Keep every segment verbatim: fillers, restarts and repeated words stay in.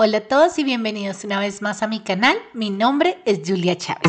Hola a todos y bienvenidos una vez más a mi canal. Mi nombre es Julia Chávez.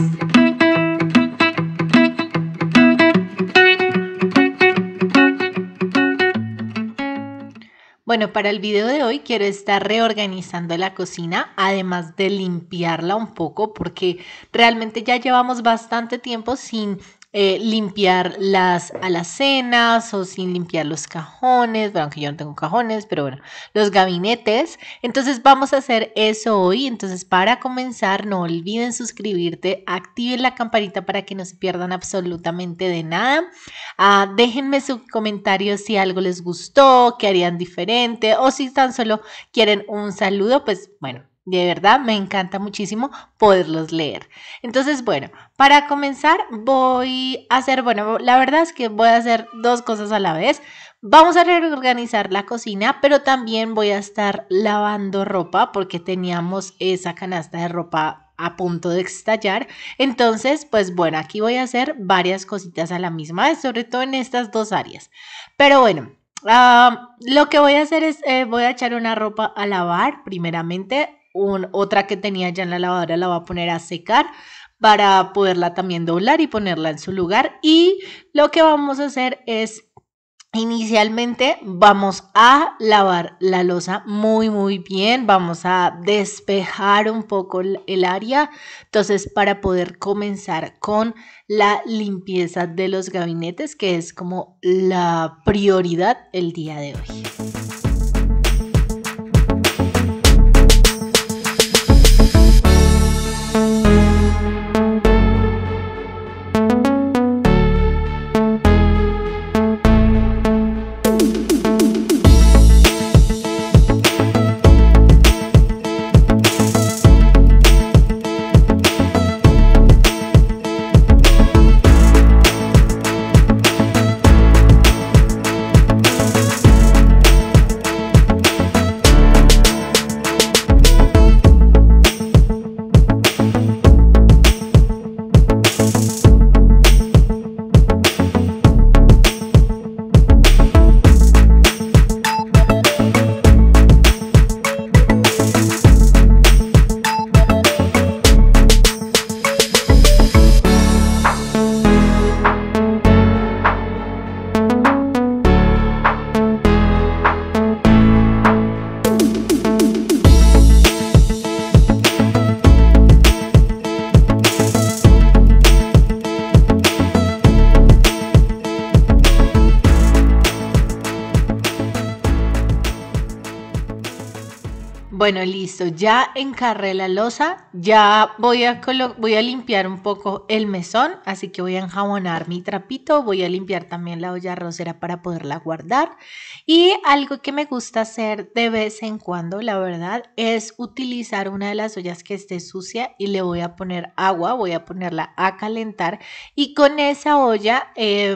Bueno, para el video de hoy quiero estar reorganizando la cocina, además de limpiarla un poco, porque realmente ya llevamos bastante tiempo sin eh, limpiar las alacenas o sin limpiar los cajones, bueno, aunque yo no tengo cajones, pero bueno, los gabinetes. Entonces vamos a hacer eso hoy. Entonces, para comenzar, no olviden suscribirte, activen la campanita para que no se pierdan absolutamente de nada. Uh, déjenme su comentario si algo les gustó, qué harían diferente o si tan solo quieren un saludo, pues bueno, de verdad me encanta muchísimo poderlos leer. Entonces, bueno, para comenzar voy a hacer, bueno, la verdad es que voy a hacer dos cosas a la vez. Vamos a reorganizar la cocina, pero también voy a estar lavando ropa porque teníamos esa canasta de ropa a punto de estallar. Entonces, pues bueno, aquí voy a hacer varias cositas a la misma vez, sobre todo en estas dos áreas. Pero bueno, uh, lo que voy a hacer es, eh, voy a echar una ropa a lavar primeramente. Un, otra que tenía ya en la lavadora la voy a poner a secar para poderla también doblar y ponerla en su lugar. Y lo que vamos a hacer es inicialmente vamos a lavar la loza muy muy bien, vamos a despejar un poco el área, entonces para poder comenzar con la limpieza de los gabinetes, que es como la prioridad el día de hoy. Bueno, listo, ya encarré la loza, ya voy a, voy a limpiar un poco el mesón, así que voy a enjabonar mi trapito, voy a limpiar también la olla arrocera para poderla guardar. Y algo que me gusta hacer de vez en cuando, la verdad, es utilizar una de las ollas que esté sucia y le voy a poner agua, voy a ponerla a calentar y con esa olla... Eh,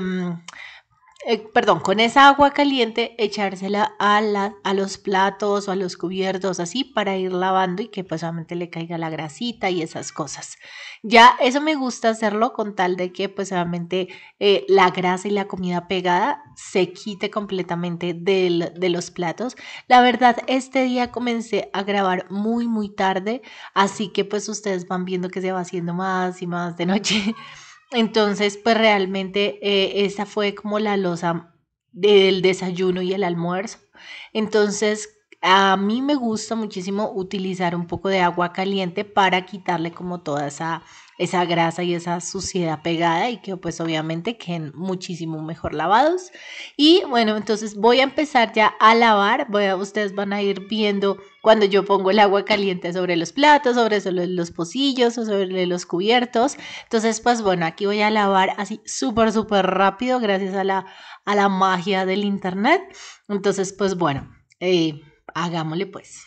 Eh, perdón, con esa agua caliente echársela a, la, a los platos o a los cubiertos así para ir lavando y que pues obviamente le caiga la grasita y esas cosas. Ya eso me gusta hacerlo con tal de que pues obviamente eh, la grasa y la comida pegada se quite completamente de, de los platos. La verdad, este día comencé a grabar muy muy tarde, así que pues ustedes van viendo que se va haciendo más y más de noche. Entonces, pues realmente eh, esa fue como la loza del desayuno y el almuerzo. Entonces, a mí me gusta muchísimo utilizar un poco de agua caliente para quitarle como toda esa, esa grasa y esa suciedad pegada y que pues obviamente queden muchísimo mejor lavados. Y bueno, entonces voy a empezar ya a lavar. Voy a, ustedes van a ir viendo cuando yo pongo el agua caliente sobre los platos, sobre, sobre los pocillos o sobre los cubiertos. Entonces, pues bueno, aquí voy a lavar así súper, súper rápido gracias a la, a la magia del internet. Entonces, pues bueno, eh, hagámosle pues.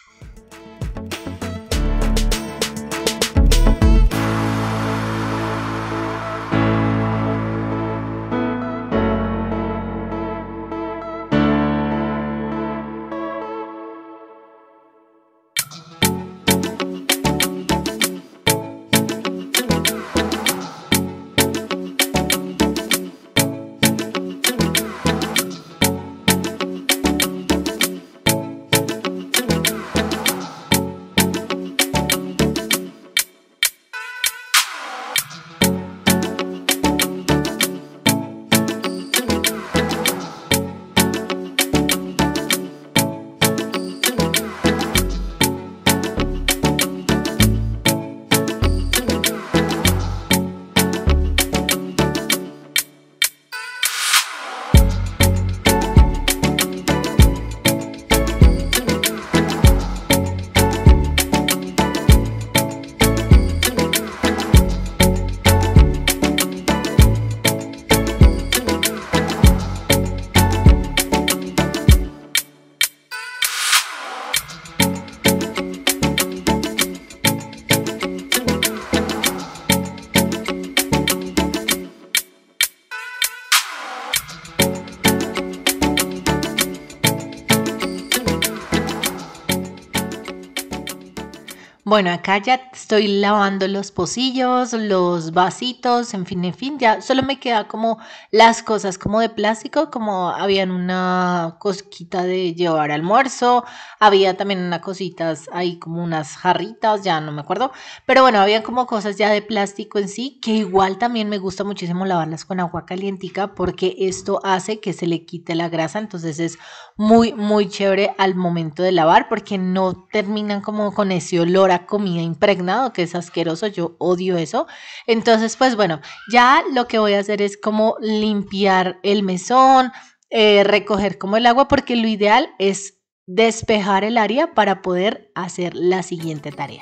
Bueno, acá ya estoy lavando los pocillos, los vasitos, en fin, en fin, ya solo me queda como las cosas como de plástico, como habían una cosquita de llevar almuerzo, había también unas cositas ahí como unas jarritas, ya no me acuerdo, pero bueno, había como cosas ya de plástico en sí, que igual también me gusta muchísimo lavarlas con agua calientica porque esto hace que se le quite la grasa, entonces es muy, muy chévere al momento de lavar porque no terminan como con ese olor a comida impregnado que es asqueroso, yo odio eso. Entonces, pues bueno, ya lo que voy a hacer es como limpiar el mesón, eh, recoger como el agua porque lo ideal es despejar el área para poder hacer la siguiente tarea.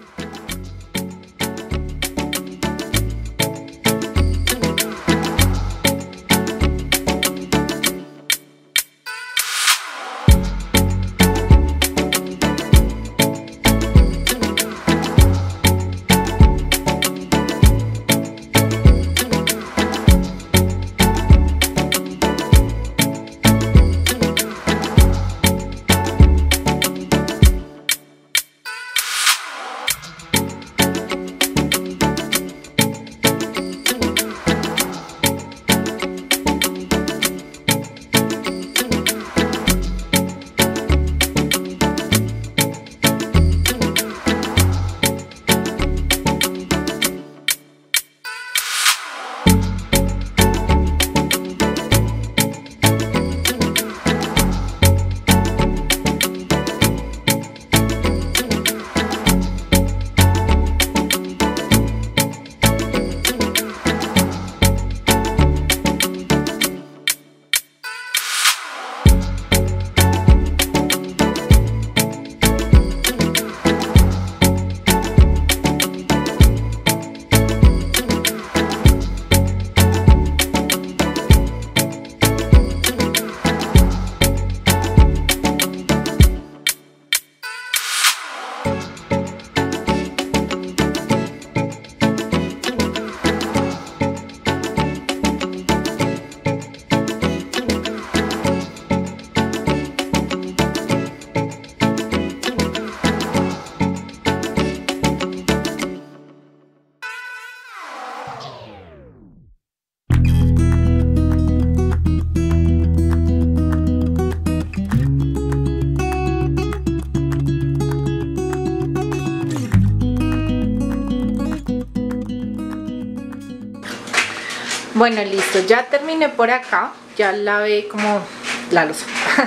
Bueno, listo, ya terminé por acá, ya lavé como la loza,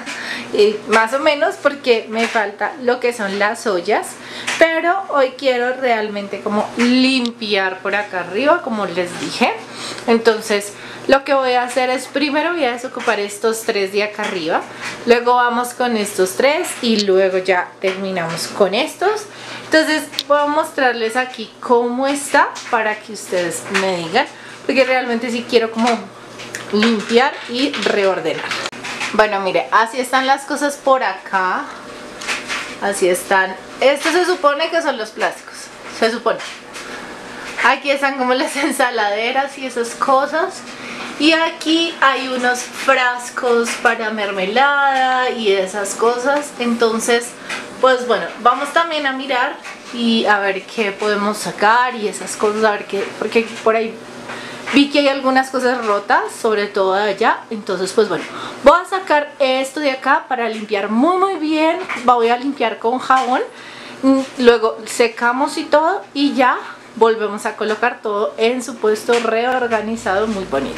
y más o menos porque me falta lo que son las ollas, pero hoy quiero realmente como limpiar por acá arriba, como les dije. Entonces lo que voy a hacer es primero voy a desocupar estos tres de acá arriba, luego vamos con estos tres y luego ya terminamos con estos. Entonces voy a mostrarles aquí cómo está para que ustedes me digan, porque realmente sí quiero como limpiar y reordenar. Bueno, mire, así están las cosas por acá. Así están. Estos se supone que son los plásticos, se supone. Aquí están como las ensaladeras y esas cosas. Y aquí hay unos frascos para mermelada y esas cosas. Entonces, pues bueno, vamos también a mirar y a ver qué podemos sacar y esas cosas, a ver qué, porque por ahí vi que hay algunas cosas rotas, sobre todo de allá. Entonces pues bueno, voy a sacar esto de acá para limpiar muy muy bien. Voy a limpiar con jabón, luego secamos y todo y ya volvemos a colocar todo en su puesto reorganizado muy bonito.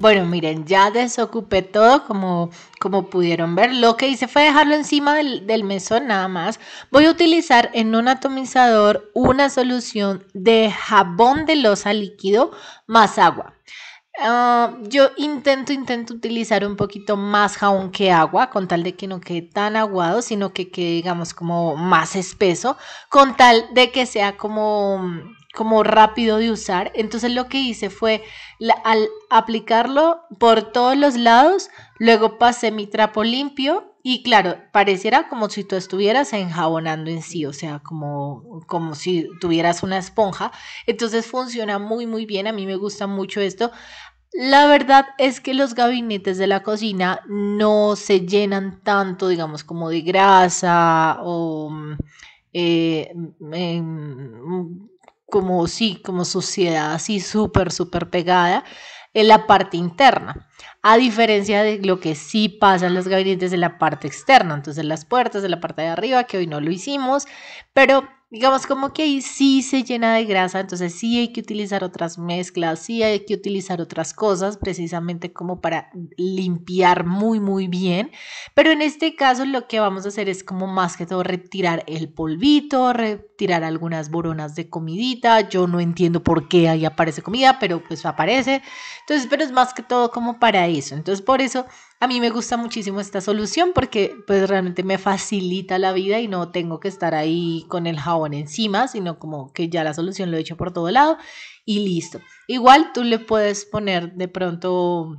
Bueno, miren, ya desocupé todo como, como pudieron ver. Lo que hice fue dejarlo encima del, del mesón nada más. Voy a utilizar en un atomizador una solución de jabón de loza líquido más agua. Uh, yo intento, intento utilizar un poquito más jabón que agua, con tal de que no quede tan aguado, sino que quede, digamos, como más espeso, con tal de que sea como, como rápido de usar. Entonces lo que hice fue, la, al aplicarlo por todos los lados, luego pasé mi trapo limpio y claro, pareciera como si tú estuvieras enjabonando en sí, o sea, como, como si tuvieras una esponja. Entonces funciona muy, muy bien, a mí me gusta mucho esto. La verdad es que los gabinetes de la cocina no se llenan tanto, digamos, como de grasa o eh, em, como sí, como suciedad así súper, súper pegada en la parte interna. A diferencia de lo que sí pasa en los gabinetes de la parte externa, entonces las puertas de la parte de arriba, que hoy no lo hicimos, pero digamos como que ahí sí se llena de grasa, entonces sí hay que utilizar otras mezclas, sí hay que utilizar otras cosas precisamente como para limpiar muy muy bien, pero en este caso lo que vamos a hacer es como más que todo retirar el polvito, retirar algunas boronas de comidita. Yo no entiendo por qué ahí aparece comida, pero pues aparece, entonces pero es más que todo como para eso, entonces por eso a mí me gusta muchísimo esta solución porque pues realmente me facilita la vida y no tengo que estar ahí con el jabón encima, sino como que ya la solución lo he hecho por todo lado y listo. Igual tú le puedes poner de pronto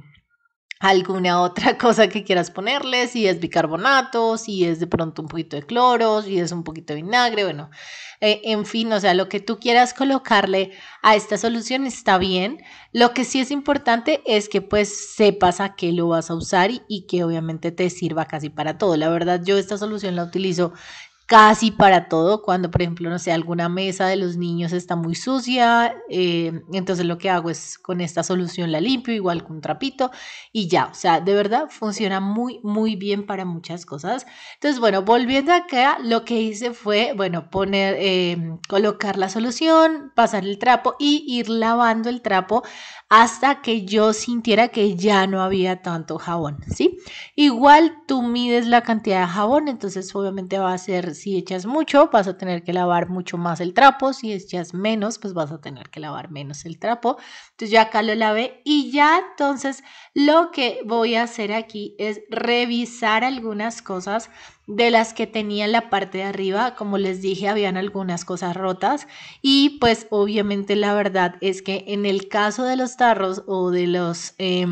alguna otra cosa que quieras ponerle, si es bicarbonato, si es de pronto un poquito de cloro, si es un poquito de vinagre, bueno, eh, en fin, o sea, lo que tú quieras colocarle a esta solución está bien. Lo que sí es importante es que pues sepas a qué lo vas a usar y, y que obviamente te sirva casi para todo. La verdad, yo esta solución la utilizo casi para todo, cuando por ejemplo, no sé, alguna mesa de los niños está muy sucia, eh, entonces lo que hago es con esta solución la limpio, igual con un trapito y ya, o sea, de verdad funciona muy, muy bien para muchas cosas. Entonces, bueno, volviendo acá, lo que hice fue, bueno, poner, eh, colocar la solución, pasar el trapo y ir lavando el trapo hasta que yo sintiera que ya no había tanto jabón, ¿sí? Igual tú mides la cantidad de jabón, entonces obviamente va a ser, si echas mucho, vas a tener que lavar mucho más el trapo, si echas menos, pues vas a tener que lavar menos el trapo. Entonces ya acá lo lavé y ya entonces lo que voy a hacer aquí es revisar algunas cosas de las que tenía en la parte de arriba. Como les dije, habían algunas cosas rotas y pues obviamente la verdad es que en el caso de los tarros o de los eh,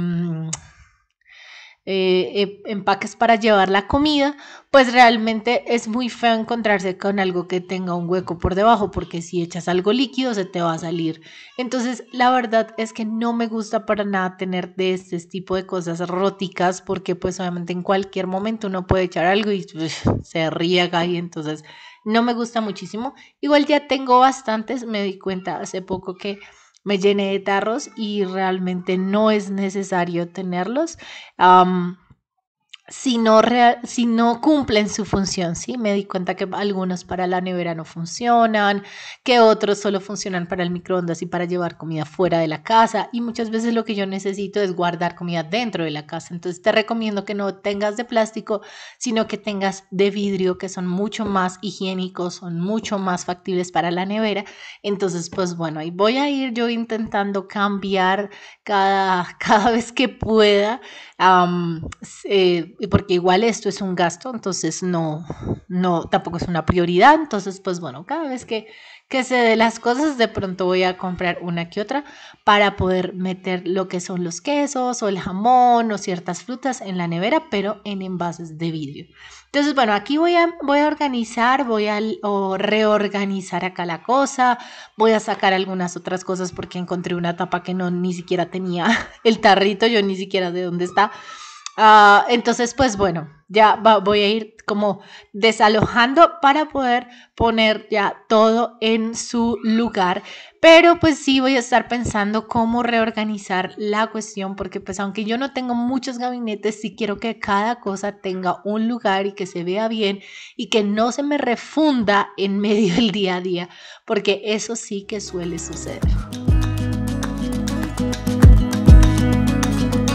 eh, empaques para llevar la comida, pues realmente es muy feo encontrarse con algo que tenga un hueco por debajo, porque si echas algo líquido se te va a salir. Entonces la verdad es que no me gusta para nada tener de este tipo de cosas róticas, porque pues obviamente en cualquier momento uno puede echar algo y uf, se riega y entonces no me gusta muchísimo. Igual ya tengo bastantes, me di cuenta hace poco que me llené de tarros y realmente no es necesario tenerlos. Um, si no, real, si no cumplen su función, ¿sí? Me di cuenta que algunos para la nevera no funcionan, que otros solo funcionan para el microondas y para llevar comida fuera de la casa, y muchas veces lo que yo necesito es guardar comida dentro de la casa. Entonces te recomiendo que no tengas de plástico, sino que tengas de vidrio, que son mucho más higiénicos, son mucho más factibles para la nevera. Entonces, pues bueno, ahí voy a ir yo intentando cambiar cada, cada vez que pueda, um, eh, porque igual esto es un gasto, entonces no, no, tampoco es una prioridad. Entonces, pues bueno, cada vez que, que se dé las cosas, de pronto voy a comprar una que otra para poder meter lo que son los quesos o el jamón o ciertas frutas en la nevera, pero en envases de vidrio. Entonces, bueno, aquí voy a, voy a organizar, voy a o reorganizar acá la cosa, voy a sacar algunas otras cosas porque encontré una tapa que no ni siquiera tenía el tarrito, yo ni siquiera sé dónde está. Uh, entonces, pues bueno, ya va, voy a ir como desalojando para poder poner ya todo en su lugar, pero pues sí voy a estar pensando cómo reorganizar la cuestión, porque pues aunque yo no tengo muchos gabinetes, sí quiero que cada cosa tenga un lugar y que se vea bien y que no se me refunda en medio del día a día, porque eso sí que suele suceder.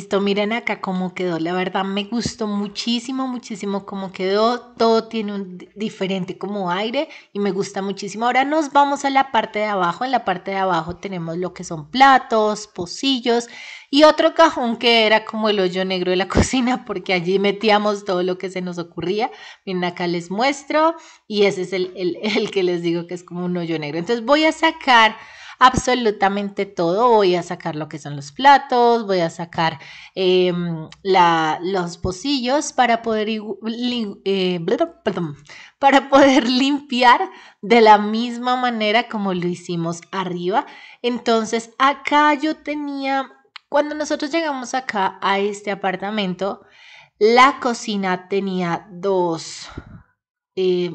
Listo, miren acá cómo quedó. La verdad me gustó muchísimo, muchísimo cómo quedó. Todo tiene un di- diferente como aire y me gusta muchísimo. Ahora nos vamos a la parte de abajo. En la parte de abajo tenemos lo que son platos, pocillos y otro cajón que era como el hoyo negro de la cocina porque allí metíamos todo lo que se nos ocurría. Miren acá les muestro y ese es el, el, el que les digo que es como un hoyo negro. Entonces voy a sacar absolutamente todo. Voy a sacar lo que son los platos, voy a sacar eh, la, los pocillos para poder, eh, perdón, para poder limpiar de la misma manera como lo hicimos arriba. Entonces acá yo tenía, cuando nosotros llegamos acá a este apartamento, la cocina tenía dos, eh,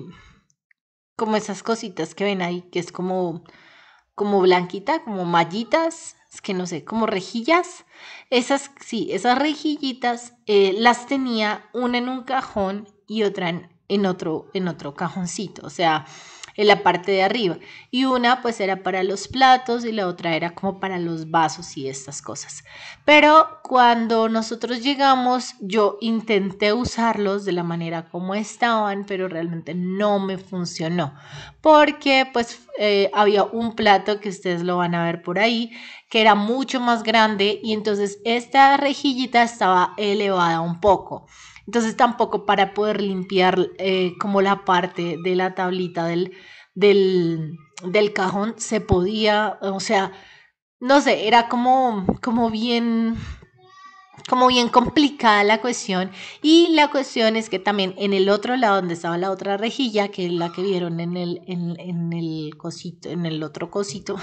como esas cositas que ven ahí, que es como como blanquita, como mallitas, es que no sé, como rejillas. Esas, sí, esas rejillitas eh, las tenía una en un cajón y otra en, en otro, en otro cajoncito, o sea, en la parte de arriba. Y una pues era para los platos y la otra era como para los vasos y estas cosas. Pero cuando nosotros llegamos, yo intenté usarlos de la manera como estaban, pero realmente no me funcionó porque pues eh, había un plato que ustedes lo van a ver por ahí, que era mucho más grande y entonces esta rejillita estaba elevada un poco. Entonces tampoco para poder limpiar eh, como la parte de la tablita del, del, del cajón se podía, o sea, no sé, era como, como bien como bien complicada la cuestión y la cuestión es que también en el otro lado donde estaba la otra rejilla que es la que vieron en el, en, en el cosito, en el otro cosito,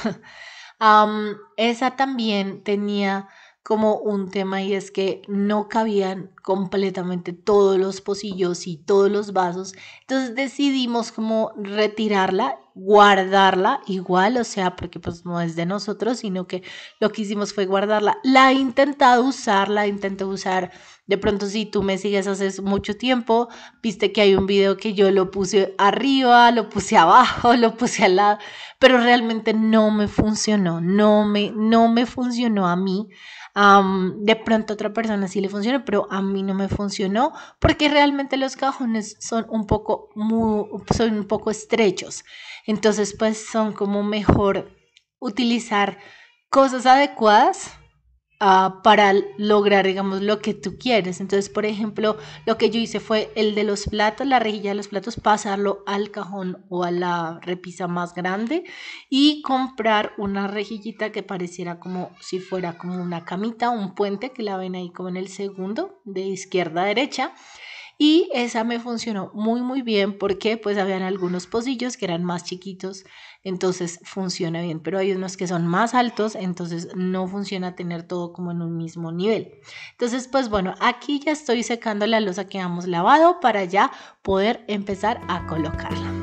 um, esa también tenía como un tema y es que no cabían completamente todos los pocillos y todos los vasos, entonces decidimos como retirarla, guardarla igual, o sea, porque pues no es de nosotros, sino que lo que hicimos fue guardarla. La he intentado usar, la intenté usar. De pronto, si tú me sigues hace mucho tiempo, viste que hay un video que yo lo puse arriba, lo puse abajo, lo puse al lado, pero realmente no me funcionó, no me, no me funcionó a mí. Um, de pronto a otra persona sí le funcionó, pero a mí no me funcionó porque realmente los cajones son un poco, muy, son un poco estrechos. Entonces, pues son como mejor utilizar cosas adecuadas uh, para lograr, digamos, lo que tú quieres. Entonces, por ejemplo, lo que yo hice fue el de los platos, la rejilla de los platos, pasarlo al cajón o a la repisa más grande y comprar una rejillita que pareciera como si fuera como una camita, un puente que la ven ahí como en el segundo, de izquierda a derecha. Y esa me funcionó muy muy bien porque pues habían algunos pocillos que eran más chiquitos, entonces funciona bien, pero hay unos que son más altos, entonces no funciona tener todo como en un mismo nivel. Entonces pues bueno, aquí ya estoy secando la loza que hemos lavado para ya poder empezar a colocarla.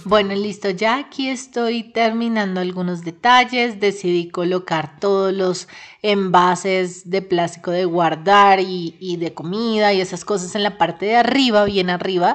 Bueno, listo, ya aquí estoy terminando algunos detalles, decidí colocar todos los envases de plástico de guardar y, y de comida y esas cosas en la parte de arriba, bien arriba,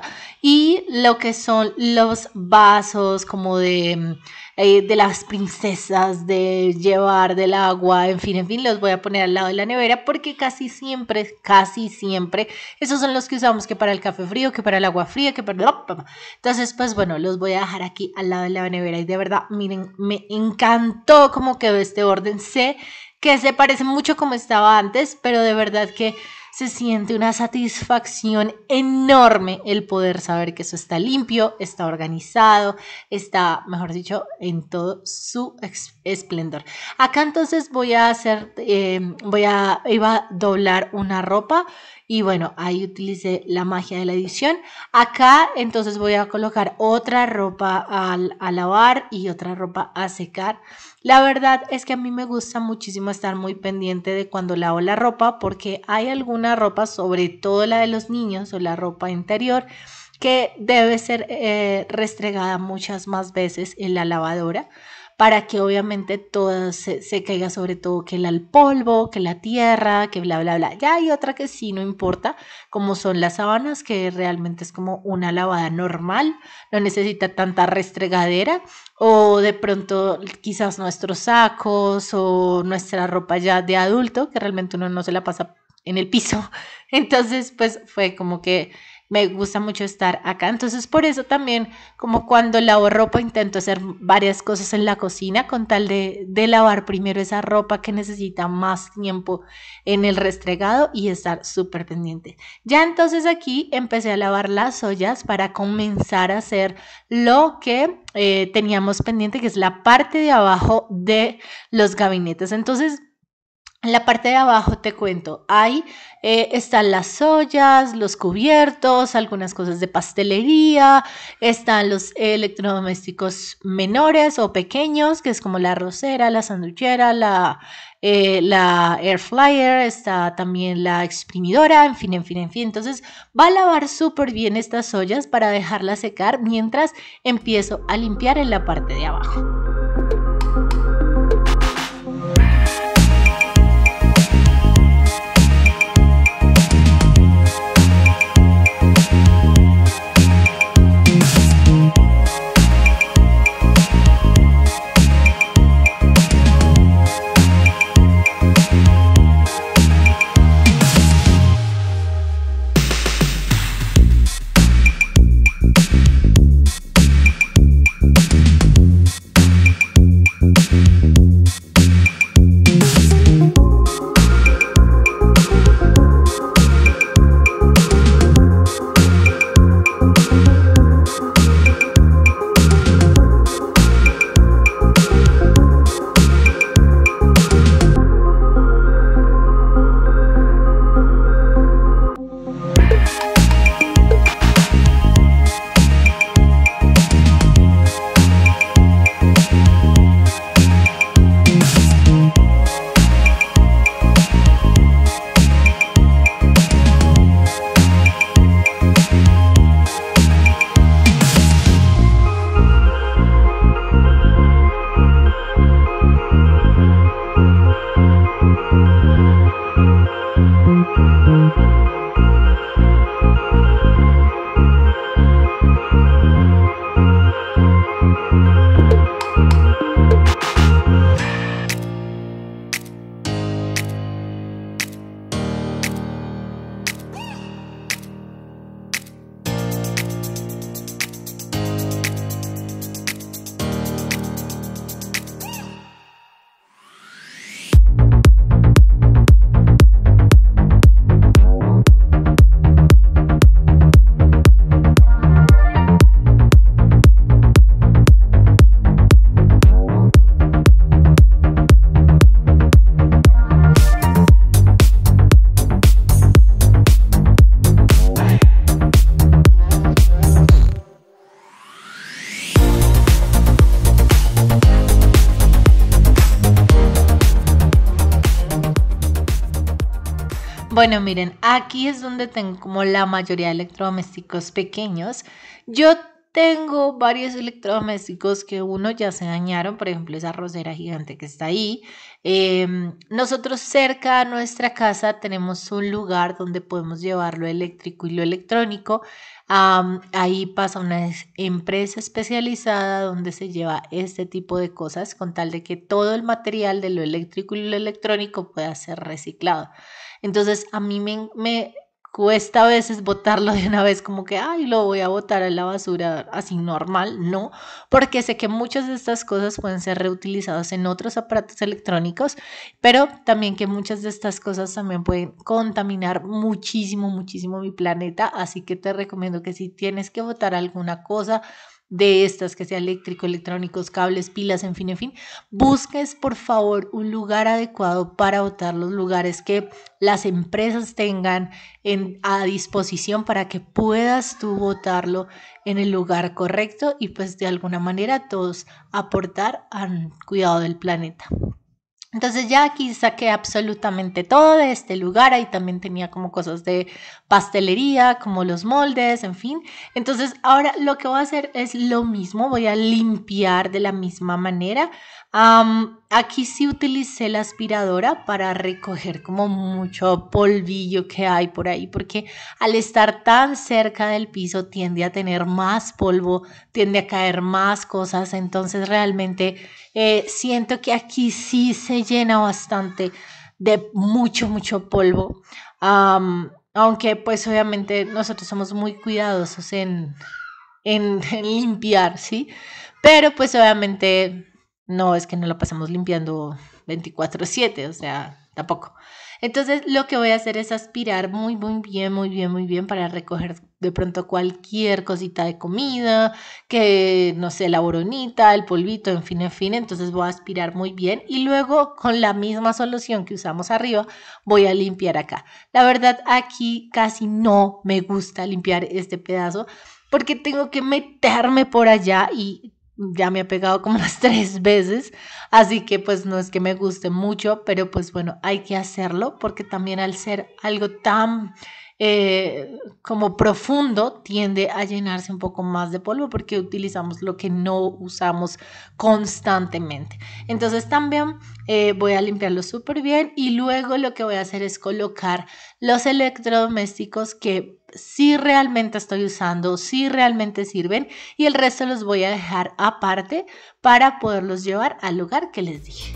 y lo que son los vasos como de, eh, de las princesas, de llevar del agua, en fin, en fin, los voy a poner al lado de la nevera porque casi siempre, casi siempre, esos son los que usamos que para el café frío, que para el agua fría, que para... Entonces, pues bueno, los voy a dejar aquí al lado de la nevera y de verdad, miren, me encantó cómo quedó este orden. Sé que se parece mucho como estaba antes, pero de verdad que se siente una satisfacción enorme el poder saber que eso está limpio, está organizado, está, mejor dicho, en todo su esplendor. Acá entonces voy a hacer, eh, voy a, iba a doblar una ropa y bueno, ahí utilicé la magia de la edición. Acá entonces voy a colocar otra ropa a, a lavar y otra ropa a secar. La verdad es que a mí me gusta muchísimo estar muy pendiente de cuando lavo la ropa porque hay alguna ropa, sobre todo la de los niños o la ropa interior, que debe ser eh, restregada muchas más veces en la lavadora para que obviamente todo se, se caiga, sobre todo que el polvo, que la tierra, que bla, bla, bla. Ya hay otra que sí no importa, como son las sábanas, que realmente es como una lavada normal, no necesita tanta restregadera, o de pronto quizás nuestros sacos o nuestra ropa ya de adulto, que realmente uno no se la pasa en el piso. Entonces, pues fue como que me gusta mucho estar acá, entonces por eso también como cuando lavo ropa intento hacer varias cosas en la cocina con tal de, de lavar primero esa ropa que necesita más tiempo en el restregado y estar súper pendiente. Ya entonces aquí empecé a lavar las ollas para comenzar a hacer lo que eh, teníamos pendiente, que es la parte de abajo de los gabinetes. Entonces en la parte de abajo te cuento, ahí eh, están las ollas, los cubiertos, algunas cosas de pastelería, están los electrodomésticos menores o pequeños, que es como la arrocera, la sanduchera, la, eh, la air fryer, está también la exprimidora, en fin, en fin, en fin. Entonces va a lavar súper bien estas ollas para dejarlas secar mientras empiezo a limpiar en la parte de abajo. Bueno, miren, aquí es donde tengo como la mayoría de electrodomésticos pequeños. Yo tengo varios electrodomésticos que uno ya se dañaron, por ejemplo, esa arrocera gigante que está ahí. Em, nosotros cerca a nuestra casa tenemos un lugar donde podemos llevar lo eléctrico y lo electrónico. Am, ahí pasa una es- empresa especializada donde se lleva este tipo de cosas con tal de que todo el material de lo eléctrico y lo electrónico pueda ser reciclado. Entonces, a mí me, me cuesta a veces botarlo de una vez, como que, ay, lo voy a botar a la basura así normal, no, porque sé que muchas de estas cosas pueden ser reutilizadas en otros aparatos electrónicos, pero también que muchas de estas cosas también pueden contaminar muchísimo, muchísimo mi planeta, así que te recomiendo que si tienes que botar alguna cosa de estas, que sea eléctrico, electrónicos, cables, pilas, en fin, en fin, busques por favor un lugar adecuado para botar los lugares que las empresas tengan en, a disposición para que puedas tú botarlo en el lugar correcto y pues de alguna manera todos aportar al cuidado del planeta. Entonces ya aquí saqué absolutamente todo de este lugar, ahí también tenía como cosas de pastelería, como los moldes, en fin. Entonces ahora lo que voy a hacer es lo mismo, voy a limpiar de la misma manera. Am, aquí sí utilicé la aspiradora para recoger como mucho polvillo que hay por ahí, porque al estar tan cerca del piso tiende a tener más polvo, tiende a caer más cosas, entonces realmente eh, siento que aquí sí se llena bastante de mucho, mucho polvo. Am, aunque pues obviamente nosotros somos muy cuidadosos en, en, en limpiar, ¿sí? Pero pues obviamente no es que no lo pasemos limpiando veinticuatro siete, o sea, tampoco. Entonces lo que voy a hacer es aspirar muy, muy bien, muy bien, muy bien para recoger de pronto cualquier cosita de comida, que no sé, la boronita, el polvito, en fin, en fin. Entonces voy a aspirar muy bien y luego con la misma solución que usamos arriba voy a limpiar acá. La verdad aquí casi no me gusta limpiar este pedazo porque tengo que meterme por allá y ya me ha pegado como unas tres veces, así que pues no es que me guste mucho, pero pues bueno, hay que hacerlo porque también al ser algo tan eh, como profundo tiende a llenarse un poco más de polvo porque utilizamos lo que no usamos constantemente. Entonces también eh, voy a limpiarlo súper bien y luego lo que voy a hacer es colocar los electrodomésticos que sí realmente estoy usando, sí realmente sirven y el resto los voy a dejar aparte para poderlos llevar al lugar que les dije.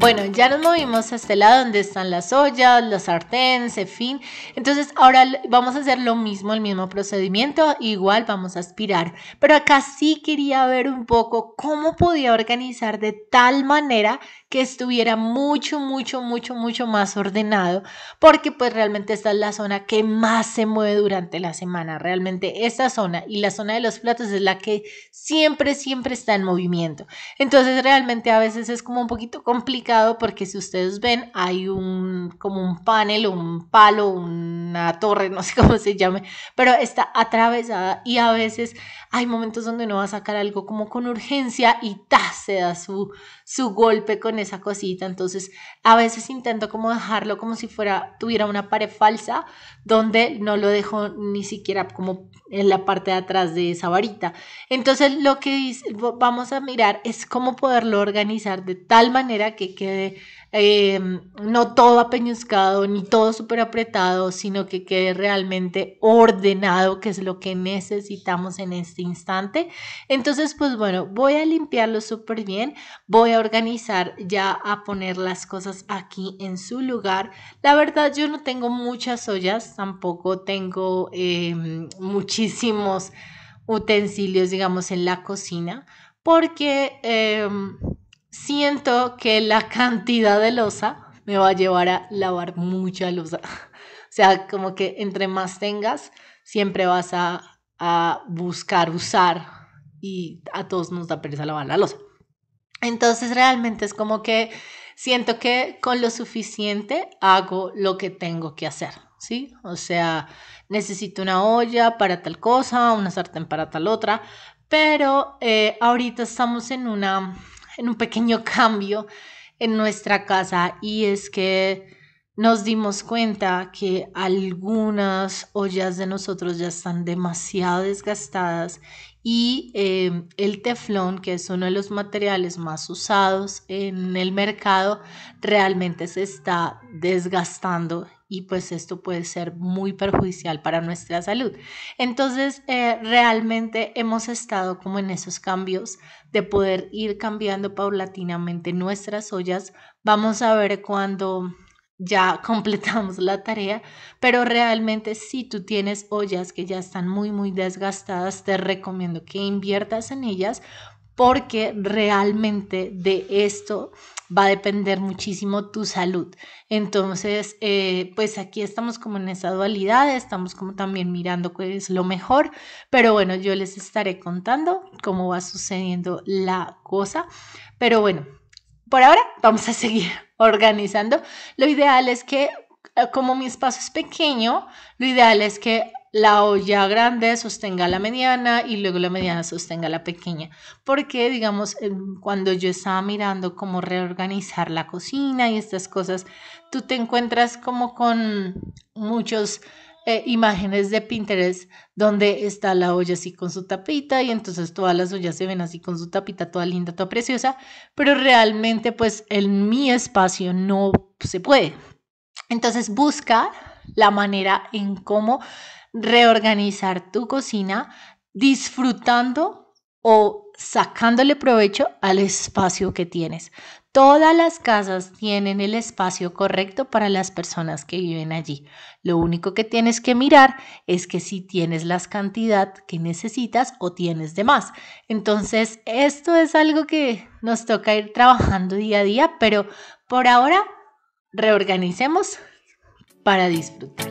Bueno, ya nos movimos a este lado donde están las ollas, los sartenes, en fin. Entonces ahora l- vamos a hacer lo mismo, el mismo procedimiento. Igual vamos a aspirar. Pero acá sí quería ver un poco cómo podía organizar de tal manera que estuviera mucho, mucho, mucho, mucho más ordenado. Porque pues realmente esta es la zona que más se mueve durante la semana. Realmente esta zona y la zona de los platos es la que siempre, siempre está en movimiento. Entonces realmente a veces es como un poquito complicado porque si ustedes ven hay un como un panel, un palo, una torre, no sé cómo se llame, pero está atravesada y a veces hay momentos donde uno va a sacar algo como con urgencia y ¡ta! Se da su, su golpe con esa cosita. Entonces a veces intento como dejarlo como si fuera, tuviera una pared falsa donde no lo dejo ni siquiera como en la parte de atrás de esa varita. Entonces lo que dice- vamos a mirar es cómo poderlo organizar de tal manera que quede eh, no todo apeñuscado ni todo súper apretado, sino que quede realmente ordenado, que es lo que necesitamos en este instante. Entonces, pues bueno, voy a limpiarlo súper bien, voy a organizar ya a poner las cosas aquí en su lugar. La verdad, yo no tengo muchas ollas, tampoco tengo eh, muchísimos utensilios, digamos, en la cocina, porque eh, siento que la cantidad de loza me va a llevar a lavar mucha loza. O sea, como que entre más tengas, siempre vas a, a buscar usar y a todos nos da pereza lavar la loza. Entonces realmente es como que siento que con lo suficiente hago lo que tengo que hacer, ¿sí? O sea, necesito una olla para tal cosa, una sartén para tal otra, pero eh, ahorita estamos en una, en un pequeño cambio en nuestra casa y es que nos dimos cuenta que algunas ollas de nosotros ya están demasiado desgastadas y eh, el teflón, que es uno de los materiales más usados en el mercado, realmente se está desgastando y pues esto puede ser muy perjudicial para nuestra salud. Entonces, eh, realmente hemos estado como en esos cambios de poder ir cambiando paulatinamente nuestras ollas. Vamos a ver cuando ya completamos la tarea, pero realmente si tú tienes ollas que ya están muy muy desgastadas, te recomiendo que inviertas en ellas porque realmente de esto va a depender muchísimo tu salud. Entonces, eh, pues aquí estamos como en esa dualidad, estamos como también mirando qué es lo mejor, pero bueno, yo les estaré contando cómo va sucediendo la cosa, pero bueno, por ahora vamos a seguir organizando. Lo ideal es que, eh, como mi espacio es pequeño, lo ideal es que la olla grande sostenga la mediana y luego la mediana sostenga la pequeña. Porque, digamos, em, cuando yo estaba mirando cómo reorganizar la cocina y estas cosas, tú te encuentras como con muchos eh, imágenes de Pinterest donde está la olla así con su tapita y entonces todas las ollas se ven así con su tapita toda linda, toda preciosa, pero realmente pues en mi espacio no se puede. Entonces busca la manera en cómo reorganizar tu cocina disfrutando o sacándole provecho al espacio que tienes. Todas las casas tienen el espacio correcto para las personas que viven allí. Lo único que tienes que mirar es que si tienes la cantidad que necesitas o tienes de más. Entonces, esto es algo que nos toca ir trabajando día a día, pero por ahora reorganicemos para disfrutar.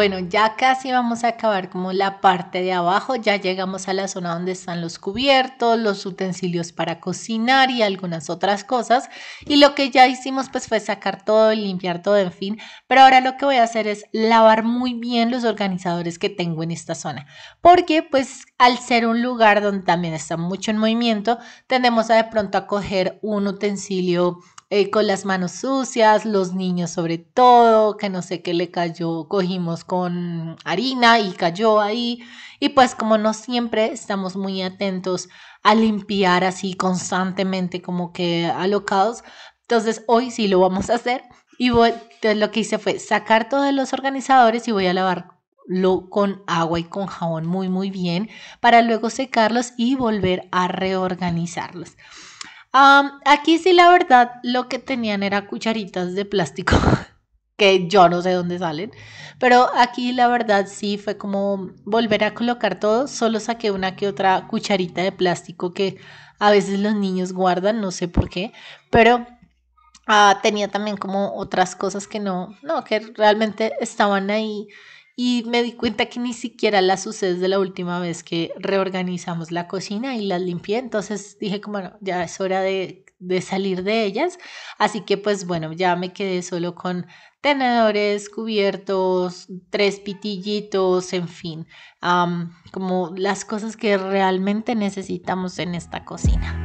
Bueno, ya casi vamos a acabar como la parte de abajo, ya llegamos a la zona donde están los cubiertos, los utensilios para cocinar y algunas otras cosas. Y lo que ya hicimos pues fue sacar todo y limpiar todo, en fin. Pero ahora lo que voy a hacer es lavar muy bien los organizadores que tengo en esta zona. Porque pues al ser un lugar donde también está mucho en movimiento, tendemos a de pronto a coger un utensilio eh, con las manos sucias, los niños sobre todo, que no sé qué le cayó, cogimos con harina y cayó ahí. Y pues como no siempre estamos muy atentos a limpiar así constantemente como que alocados, entonces hoy sí lo vamos a hacer. Y voy, entonces lo que hice fue sacar todos los organizadores y voy a lavarlo con agua y con jabón muy muy bien para luego secarlos y volver a reorganizarlos. Am, aquí sí la verdad lo que tenían era cucharitas de plástico que yo no sé dónde salen, pero aquí la verdad sí fue como volver a colocar todo, solo saqué una que otra cucharita de plástico que a veces los niños guardan, no sé por qué, pero ah, tenía también como otras cosas que no, no, que realmente estaban ahí y me di cuenta que ni siquiera las usé desde la última vez que reorganizamos la cocina y las limpié, entonces dije como bueno, ya es hora de, de salir de ellas, así que pues bueno, ya me quedé solo con tenedores, cubiertos, tres pitillitos, en fin, am, como las cosas que realmente necesitamos en esta cocina.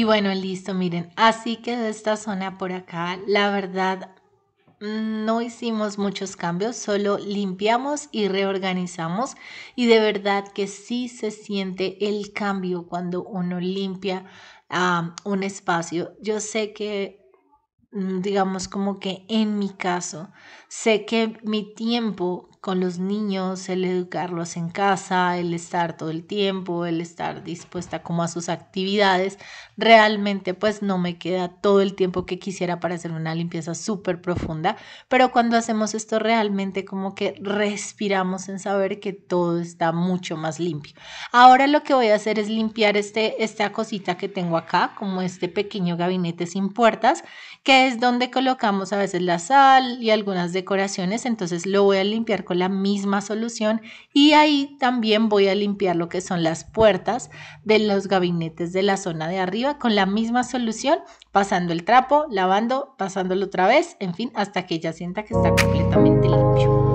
bueno, listo, miren, así quedó esta zona por acá. La verdad, no hicimos muchos cambios, solo limpiamos y reorganizamos y de verdad que sí se siente el cambio cuando uno limpia ah, un espacio. Yo sé que mm, digamos como que en mi caso, sé que mi tiempo con los niños, el educarlos en casa, el estar todo el tiempo, el estar dispuesta como a sus actividades, realmente pues no me queda todo el tiempo que quisiera para hacer una limpieza súper profunda, pero cuando hacemos esto realmente como que respiramos en saber que todo está mucho más limpio. Ahora lo que voy a hacer es limpiar este, esta cosita que tengo acá, como este pequeño gabinete sin puertas, que es donde colocamos a veces la sal y algunas decoraciones, entonces lo voy a limpiar con la misma solución y ahí también voy a limpiar lo que son las puertas de los gabinetes de la zona de arriba con la misma solución, pasando el trapo, lavando, pasándolo otra vez, en fin, hasta que ya sienta que está completamente limpio.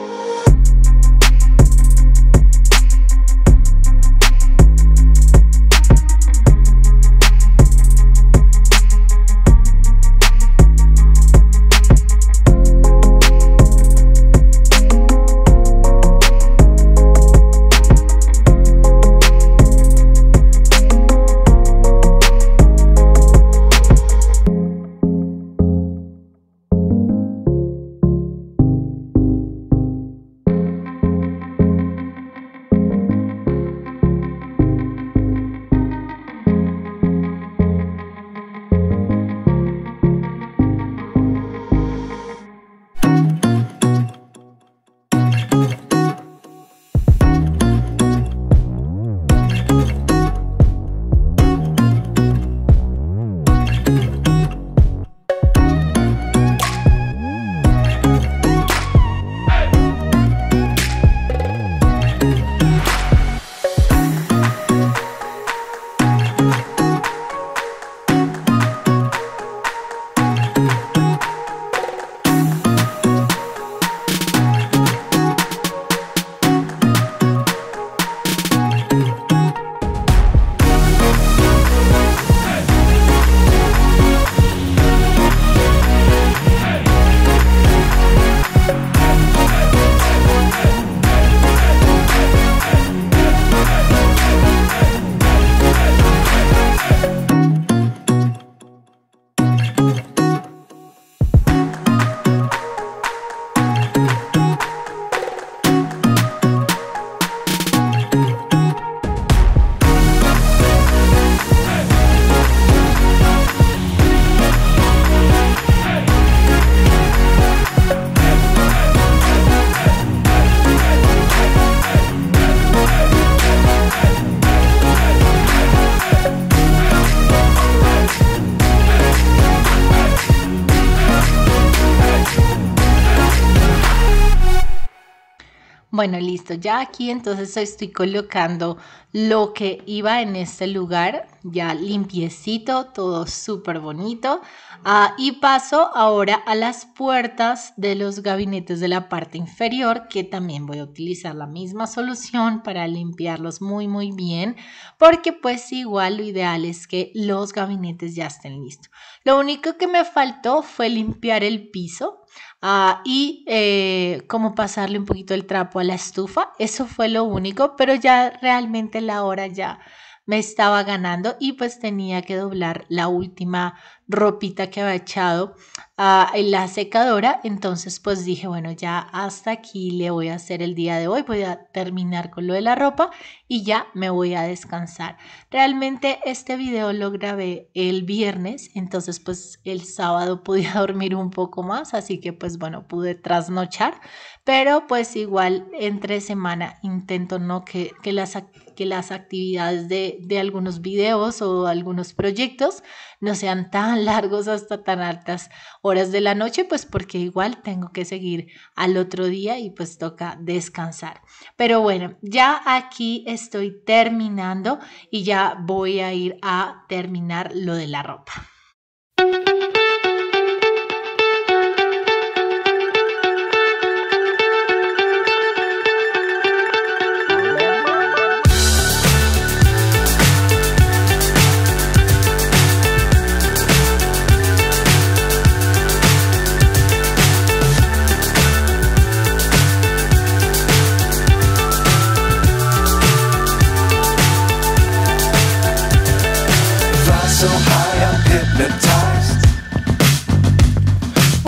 Bueno, listo. Ya aquí entonces estoy colocando lo que iba en este lugar, ya limpiecito, todo súper bonito. Ah, y paso ahora a las puertas de los gabinetes de la parte inferior, que también voy a utilizar la misma solución para limpiarlos muy, muy bien, porque pues igual lo ideal es que los gabinetes ya estén listos. Lo único que me faltó fue limpiar el piso. Ah, y eh, como pasarle un poquito el trapo a la estufa, eso fue lo único, pero ya realmente la hora ya me estaba ganando y pues tenía que doblar la última ropita que había echado ah, en la secadora, entonces pues dije, bueno, ya hasta aquí le voy a hacer el día de hoy, voy a terminar con lo de la ropa y ya me voy a descansar. Realmente este video lo grabé el viernes, entonces pues el sábado podía dormir un poco más, así que pues bueno, pude trasnochar, pero pues igual entre semana intento no que, que, las, que las actividades de, de algunos videos o algunos proyectos no sean tan largos hasta tan altas horas de la noche, pues porque igual tengo que seguir al otro día y pues toca descansar. Pero bueno, ya aquí estoy terminando y ya voy a ir a terminar lo de la ropa.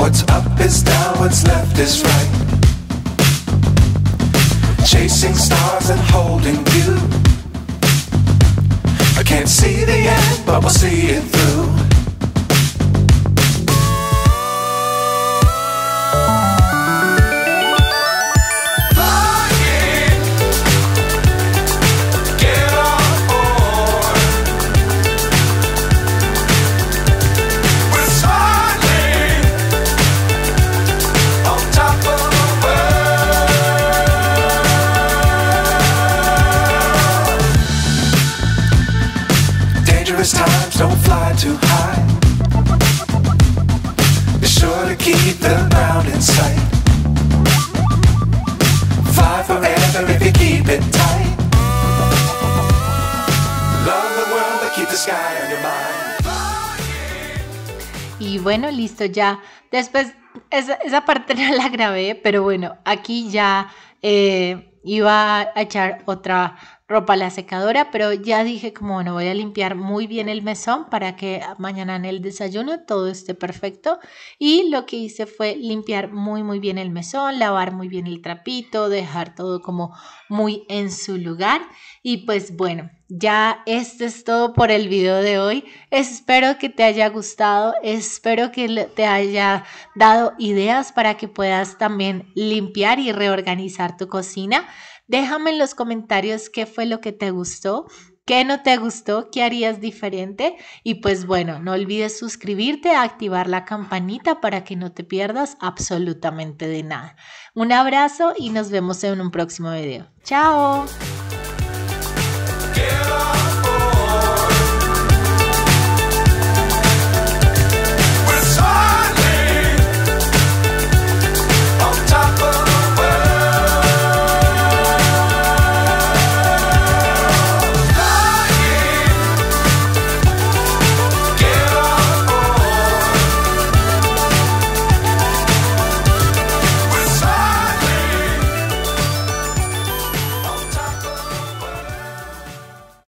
What's up is down, what's left is right. Chasing stars and holding you. I can't see the end, but we'll see it through. Times don't fly too high. Be sure to keep the ground in sight. Fly forever if you keep it tight. Love the world but keep the sky on your mind. Y bueno, listo, ya. Después, esa, esa parte no la grabé, pero bueno, aquí ya eh, iba a echar otra ropa a la secadora, pero ya dije como bueno, voy a limpiar muy bien el mesón para que mañana en el desayuno todo esté perfecto. Y lo que hice fue limpiar muy muy bien el mesón, lavar muy bien el trapito, dejar todo como muy en su lugar. Y pues bueno, ya esto es todo por el video de hoy. Espero que te haya gustado, espero que te haya dado ideas para que puedas también limpiar y reorganizar tu cocina. Déjame en los comentarios qué fue lo que te gustó, qué no te gustó, qué harías diferente. Y pues bueno, no olvides suscribirte, activar la campanita para que no te pierdas absolutamente de nada. Un abrazo y nos vemos en un próximo video. ¡Chao!